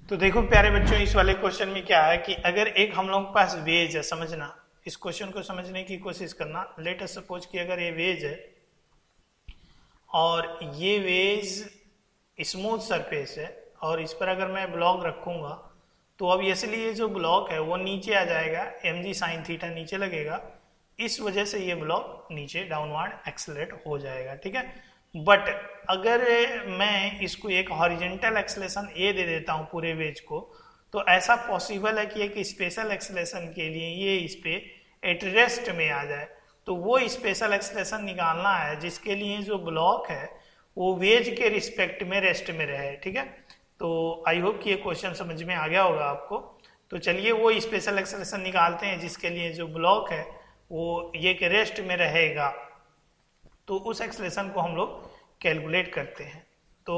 तो देखो प्यारे बच्चों, इस वाले क्वेश्चन में क्या है कि अगर एक हम लोग के पास वेज है, समझना इस क्वेश्चन को समझने की कोशिश करना। लेट अस सपोज कि अगर ये वेज है और ये वेज स्मूथ सरफेस है और इस पर अगर मैं ब्लॉक रखूंगा तो अब इसलिए जो ब्लॉक है वो नीचे आ जाएगा, एम जी साइन थीटा नीचे लगेगा, इस वजह से ये ब्लॉक नीचे डाउनवर्ड एक्सेलरेट हो जाएगा। ठीक है, बट अगर मैं इसको एक हॉरिजेंटल एक्सेलेरेशन ए दे देता हूँ पूरे वेज को, तो ऐसा पॉसिबल है कि एक स्पेशल एक्सेलेरेशन के लिए ये इस पे एट रेस्ट में आ जाए। तो वो स्पेशल एक्सेलेरेशन निकालना है जिसके लिए जो ब्लॉक है वो वेज के रिस्पेक्ट में रेस्ट में रहे। ठीक है, तो आई होप कि ये क्वेश्चन समझ में आ गया होगा आपको। तो चलिए वो स्पेशल एक्सेलेरेशन निकालते हैं जिसके लिए जो ब्लॉक है वो ये के रेस्ट में रहेगा। तो उस एक्सेलेरेशन को हम लोग कैलकुलेट करते हैं। तो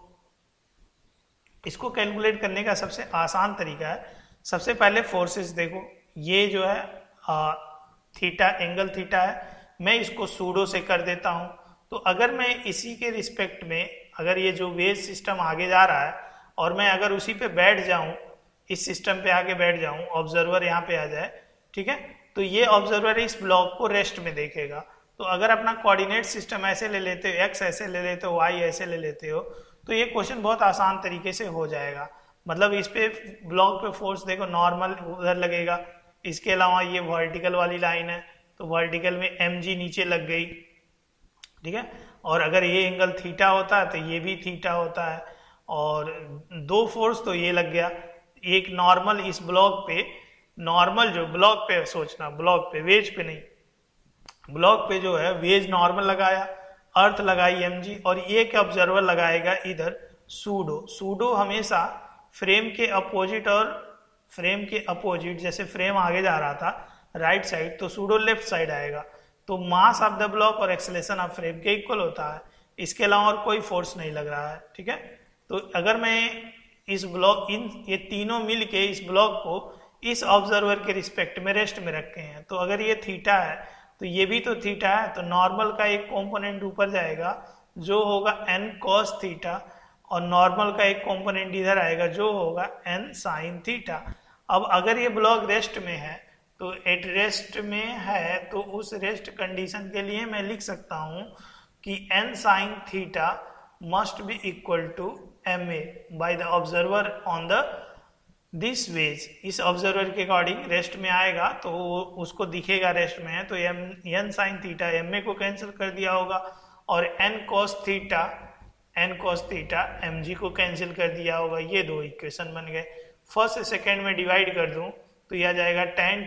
इसको कैलकुलेट करने का सबसे आसान तरीका है, सबसे पहले फोर्सेस देखो, ये जो है थीटा, एंगल थीटा है, मैं इसको सूडो से कर देता हूं। तो अगर मैं इसी के रिस्पेक्ट में, अगर ये जो वेव सिस्टम आगे जा रहा है और मैं अगर उसी पे बैठ जाऊं, इस सिस्टम पे आके बैठ जाऊं, ऑब्जर्वर यहाँ पे आ जाए, ठीक है, तो ये ऑब्जर्वर इस ब्लॉक को रेस्ट में देखेगा। तो अगर अपना कोऑर्डिनेट सिस्टम ऐसे ले लेते हो, एक्स ऐसे ले लेते हो, वाई ऐसे ले लेते हो, तो ये क्वेश्चन बहुत आसान तरीके से हो जाएगा। मतलब इस पे ब्लॉक पे फोर्स देखो नॉर्मल उधर लगेगा, इसके अलावा ये वर्टिकल वाली लाइन है तो वर्टिकल में एम जी नीचे लग गई। ठीक है, और अगर ये एंगल थीटा होता है तो ये भी थीटा होता है, और दो फोर्स तो ये लग गया, एक नॉर्मल इस ब्लॉक पे, नॉर्मल जो ब्लॉक पे सोचना, ब्लॉक पे, वेज पे नहीं, ब्लॉक पे जो है वेज नॉर्मल लगाया, अर्थ लगाई एम जी, और एक ऑब्जर्वर लगाएगा इधर सूडो। सूडो हमेशा फ्रेम के अपोजिट, और फ्रेम के अपोजिट, जैसे फ्रेम आगे जा रहा था राइट साइड तो सूडो लेफ्ट साइड आएगा। तो मास ऑफ द ब्लॉक और एक्सेलेरेशन ऑफ फ्रेम के इक्वल होता है, इसके अलावा और कोई फोर्स नहीं लग रहा है। ठीक है, तो अगर मैं इस ब्लॉक, ये तीनों मिल के इस ब्लॉक को इस ऑब्जर्वर के रिस्पेक्ट में रेस्ट में रखे हैं, तो अगर ये थीटा है तो ये भी तो थीटा है, तो नॉर्मल का एक कंपोनेंट ऊपर जाएगा जो होगा n cos थीटा, और नॉर्मल का एक कंपोनेंट इधर आएगा जो होगा n sin थीटा। अब अगर ये ब्लॉक रेस्ट में है, तो एट रेस्ट में है, तो उस रेस्ट कंडीशन के लिए मैं लिख सकता हूं कि n sin theta must be equal to ma by the observer on the this wedge. इस ऑब्जर्वर के अकॉर्डिंग रेस्ट में आएगा तो उसको दिखेगा रेस्ट में है, तो N sine theta M A को कैंसिल कर दिया होगा, और N cos theta M G को कैंसिल कर दिया होगा। ये दो इक्वेशन बन गए। फर्स्ट से सेकेंड में डिवाइड कर दूं तो यह आ जाएगा tan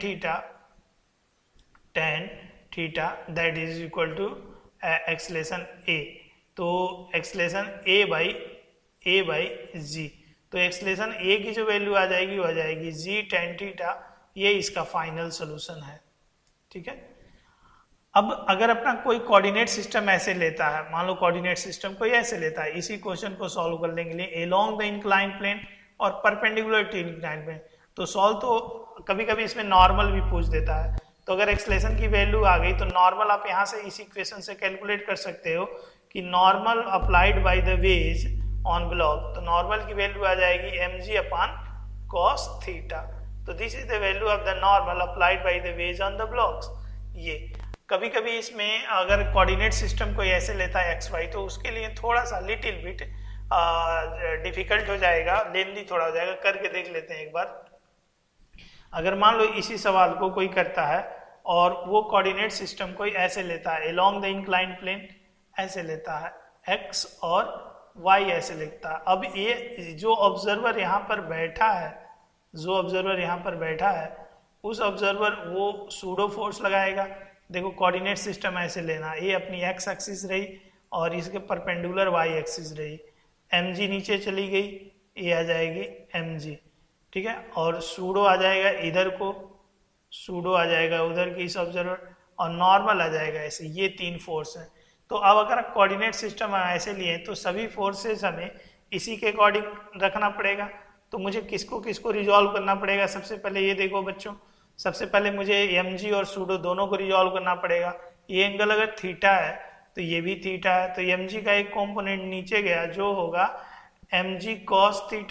theta that is equal to acceleration A. तो एक्सेलेरेशन ए बाई जी, तो एक्सेलेरेशन ए की जो वैल्यू आ जाएगी वो आ जाएगी जी टेन थीटा। ये इसका फाइनल सोल्यूशन है। ठीक है, अब अगर अपना कोई कोऑर्डिनेट सिस्टम ऐसे लेता है, मान लो कोऑर्डिनेट सिस्टम कोई ऐसे लेता है, इसी क्वेश्चन को सॉल्व करने के लिए अलोंग द इंक्लाइन प्लेन और परपेंडिकुलर टू इंक्लाइन प्लेन, तो सॉल्व तो कभी कभी इसमें नॉर्मल भी पूछ देता है। तो अगर एक्सेलेरेशन की वैल्यू आ गई तो नॉर्मल आप यहाँ से इस इक्वेशन से कैलकुलेट कर सकते हो कि normal applied by the wedge on block, तो नॉर्मल की वैल्यू आ जाएगी M G upon cos theta. तो this is the value of the normal applied by the wedge on the blocks. ये कभी कभी इसमें अगर कोऑर्डिनेट सिस्टम कोई ऐसे लेता है एक्स वाई, तो उसके लिए थोड़ा सा लिटिल बिट डिफिकल्ट हो जाएगा, लेंदी थोड़ा हो जाएगा। करके देख लेते हैं एक बार। अगर मान लो इसी सवाल को कोई करता है और वो कोऑर्डिनेट सिस्टम कोई ऐसे लेता है, अलोंग द इंक्लाइन प्लेन ऐसे लेता है, एक्स और y ऐसे लिखता है। अब ये जो ऑब्जर्वर यहाँ पर बैठा है, जो ऑब्जर्वर यहाँ पर बैठा है, उस ऑब्जर्वर वो सूडो फोर्स लगाएगा। देखो कोऑर्डिनेट सिस्टम ऐसे लेना, ये अपनी x एक्सिस रही और इसके परपेंडिकुलर y एक्सिस रही, mg नीचे चली गई, ये आ जाएगी mg। ठीक है, और सूडो आ जाएगा इधर को, सूडो आ जाएगा उधर की इस ऑब्जर्वर, और नॉर्मल आ जाएगा ऐसे। ये तीन फोर्स हैं। तो अब अगर कोऑर्डिनेट सिस्टम ऐसे लिए तो सभी फोर्सेस हमें इसी के अकॉर्डिंग रखना पड़ेगा। तो मुझे किसको किसको रिजॉल्व करना पड़ेगा? सबसे पहले ये देखो बच्चों, सबसे पहले मुझे एम जी और सूडो दोनों को रिजॉल्व करना पड़ेगा। ये एंगल अगर थीटा है तो ये भी थीटा है, तो एम जी का एक कॉम्पोनेंट नीचे गया जो होगा एम जी कॉस थीटा,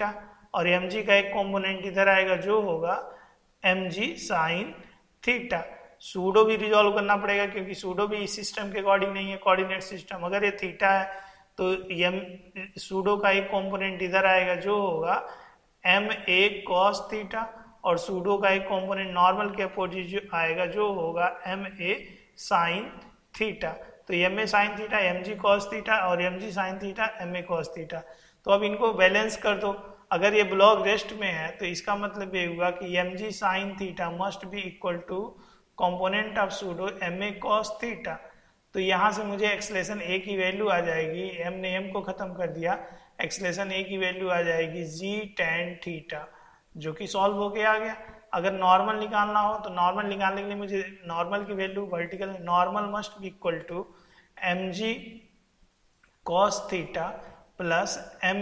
और एम जी का एक कॉम्पोनेंट इधर आएगा जो होगा M G sine theta. Pseudo भी रिजॉल्व करना पड़ेगा क्योंकि सूडो भी इस सिस्टम के अकॉर्डिंग नहीं है, कोऑर्डिनेट सिस्टम। अगर ये थीटा है तो एम सूडो का एक कॉम्पोनेंट इधर आएगा जो होगा एम ए कॉस थीटा, और सूडो का एक कंपोनेंट नॉर्मल के अपोजिट आएगा जो होगा एम ए साइन थीटा। तो M A sine theta M G cos theta और M G sine theta M A cos theta. तो अब इनको बैलेंस कर दो। अगर ये ब्लॉक रेस्ट में है तो इसका मतलब ये हुआ कि M G sine theta must be equal to component of pseudo M A cos theta. तो यहाँ से मुझे एक्सलेशन ए की वैल्यू आ जाएगी, एम ने एम को खत्म कर दिया, एक्सलेशन ए की वैल्यू आ जाएगी जी टेन थीटा, जो कि सॉल्व होके आ गया। अगर नॉर्मल निकालना हो तो नॉर्मल निकालने के लिए मुझे नॉर्मल की value vertical normal must be equal to M G cos theta plus M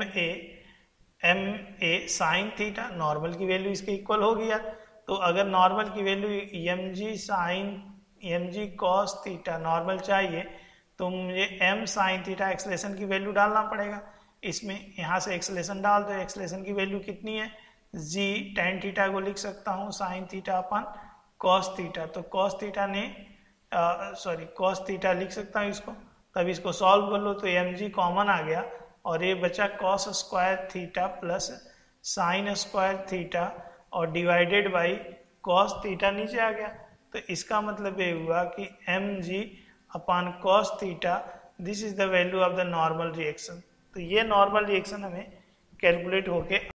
A sine theta. Normal की वैल्यू इसके इक्वल हो गया। तो अगर नॉर्मल की value M G cos theta normal चाहिए तो मुझे एम साइन थीटा एक्सलेशन की वैल्यू डालना पड़ेगा इसमें। यहाँ से एक्सलेशन डाल दो, एक्सलेशन की वैल्यू कितनी है, जी टेन थीटा को लिख सकता हूँ sine theta upon cos theta. तो कॉस थीटा ने कॉस थीटा लिख सकता हूँ इसको। तब इसको सॉल्व कर लो तो एम जी कॉमन आ गया और ये बचा cos square theta plus sine square theta और डिवाइडेड बाई कॉस थीटा नीचे आ गया। तो इसका मतलब ये हुआ कि M G upon cos theta this is the value of the normal reaction. तो ये नॉर्मल रिएक्शन हमें कैलकुलेट होके